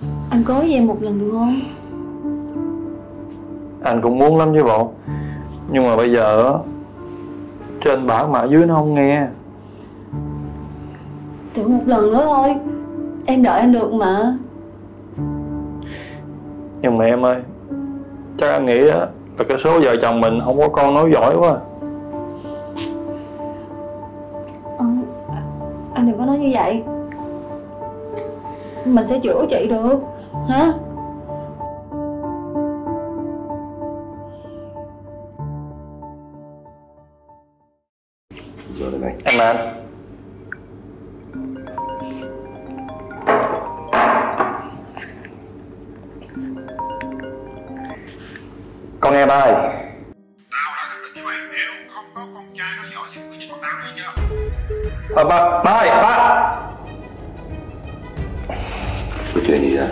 Anh có với em một lần được không? Anh cũng muốn lắm chứ bộ. Nhưng mà bây giờ á, trên bảo mà ở dưới nó không nghe. Thử một lần nữa thôi. Em đợi anh được mà. Nhưng mà em ơi, chắc anh nghĩ á là cái số vợ chồng mình không có con nói giỏi quá. Anh đừng có nói như vậy. Mình sẽ chữa chị được. Hả? Rồi đây này. Em mà anh. Con nghe ba ơi. Tao đã khẳng định như vậy, nếu không có con trai nó giỏi thì cứ nhìn mặt tao nữa chưa? Ba ơi, ba. Có chuyện gì vậy?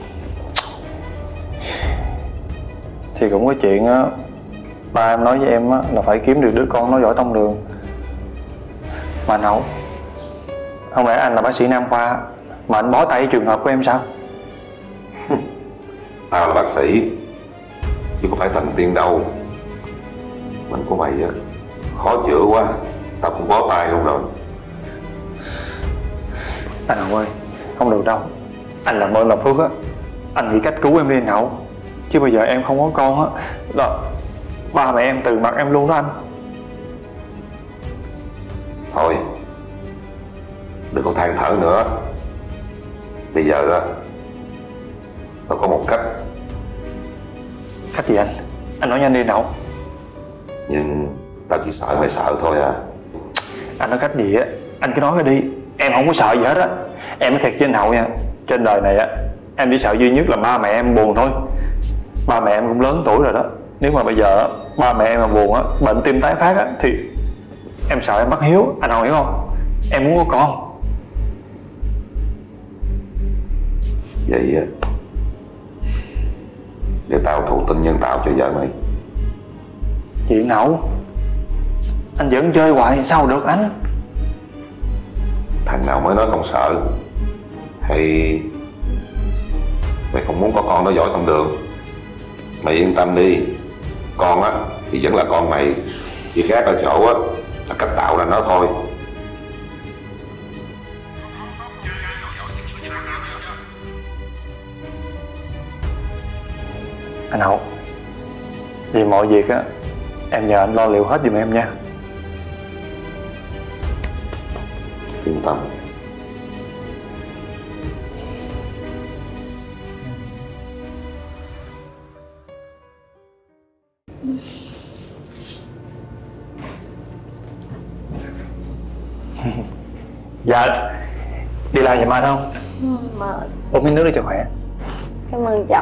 Thì cũng có chuyện á. Ba em nói với em á là phải kiếm được đứa con nói giỏi tông đường. Mà anh Hậu, không lẽ anh là bác sĩ nam khoa mà anh bó tay trường hợp của em sao? Tao là bác sĩ chứ có phải thần tiên đâu. Mình của mày á khó chữa quá, tao cũng bó tay luôn rồi. Anh Hậu ơi, không được đâu. Anh làm ơn làm phước á, anh nghĩ cách cứu em đi anh Hậu. Chứ bây giờ em không có con á là ba mẹ em từ mặt em luôn đó anh. Thôi đừng có than thở nữa. Bây giờ á tao có một cách. Cách gì anh? Anh nói nhanh đi anh Hậu. Nhưng tao chỉ sợ mày sợ thôi à. Anh nói cách gì á, anh cứ nói ra đi. Em không có sợ gì hết á. Em nói thiệt với anh Hậu nha, trên đời này á em chỉ sợ duy nhất là ba mẹ em buồn thôi. Ba mẹ em cũng lớn tuổi rồi đó. Nếu mà bây giờ á, ba mẹ em mà buồn á, bệnh tim tái phát á, thì em sợ em bất hiếu. Anh Hậu hiểu không? Em muốn có con. Vậy á, để tao thụ tinh nhân tạo cho vợ mày. Chuyện Hậu, anh vẫn chơi hoài sao được anh? Thằng nào mới nói không sợ? Hay mày không muốn có con nó giỏi con đường? Mày yên tâm đi, con á thì vẫn là con mày, chỉ khác ở chỗ á là cách tạo ra nó thôi. Anh Hậu, vì mọi việc á em nhờ anh lo liệu hết giùm em nha. Yên tâm. Dạ, đi làm giùm anh không? Mệt. Uống miếng nước đi cho khỏe. Cảm ơn chồng.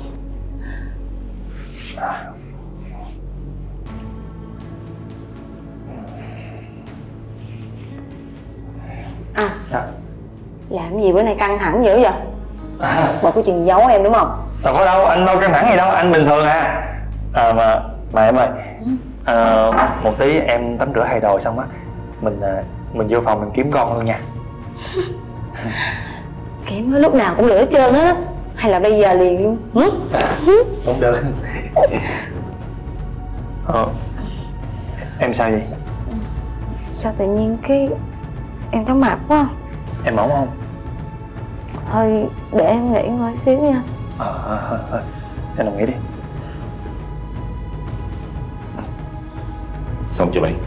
Dạ. Làm gì bữa nay căng thẳng dữ vậy? Bộ có chuyện giấu em đúng không? Đâu có đâu, anh đâu căng thẳng gì đâu, anh bình thường à. Mà em ơi, một tí em tắm rửa hay đồ xong á, mình vô phòng mình kiếm con luôn nha. Kiếm lúc nào cũng lửa hết trơn á. Hay là bây giờ liền luôn? Không được. Em sao vậy? Sao tự nhiên cái em chóng mặt quá. Em ổn không? Thôi để em nghỉ ngơi xíu nha. Em đồng ý đi. Xong chưa mày?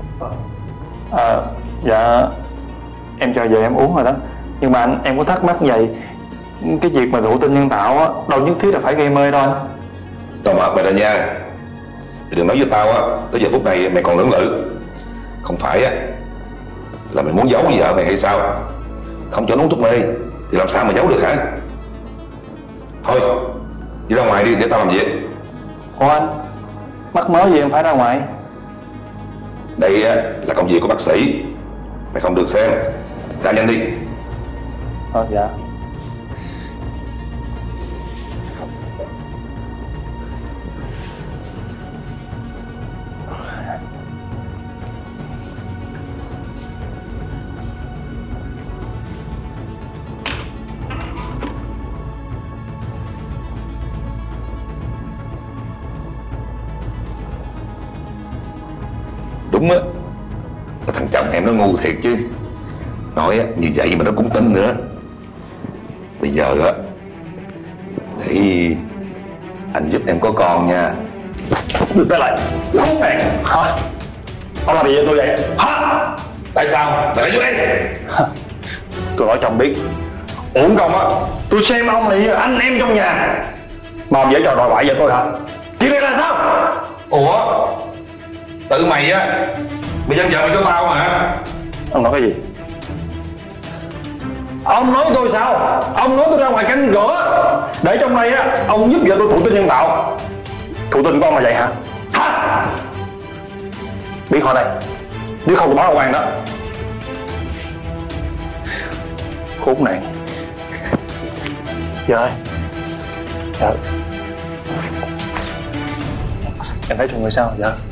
Dạ em cho về em uống rồi đó. Nhưng mà em có thắc mắc vậy, cái việc mà thụ tinh nhân tạo á đâu nhất thiết là phải gây mê đâu anh. Tao mệt mày rồi nha. Mày đừng nói với tao á tới giờ phút này mày còn lưỡng lự. Không phải á là mày muốn giấu với vợ mày hay sao? Không cho nó uống thuốc mê thì làm sao mà giấu được hả? Thôi đi ra ngoài đi để tao làm việc. Ủa anh, mắc mớ gì em phải ra ngoài? Đây á là công việc của bác sĩ, mày không được xem. Ra nhanh đi. Dạ. Đúng á, cái thằng chồng em nó ngu thiệt chứ. Nói như vậy mà nó cũng tin nữa. Bây giờ á, để anh giúp em có con nha. Đưa tay lại. Không này. Hả? Ông làm gì với tôi vậy? Hả? Tại sao? Mày lại giúp em? Tôi nói cho ông biết, uổng công á, tôi xem ông là như anh em trong nhà mà ông dễ trò đòi bại với tôi hả? Chuyện này là sao? Ủa, tự mày á, mày dâng vợ mày cho tao mà. Ông nói cái gì? Ông nói tôi sao? Ông nói tôi ra ngoài canh cửa để trong đây á, ông giúp vợ tôi thụ tinh nhân tạo. Thụ tinh của ông là vậy hả? Hả? Biết khỏi đây, nếu không tôi báo công an đó. Khốn nạn. Vợ ơi. Vợ. Em thấy trong người sao vợ?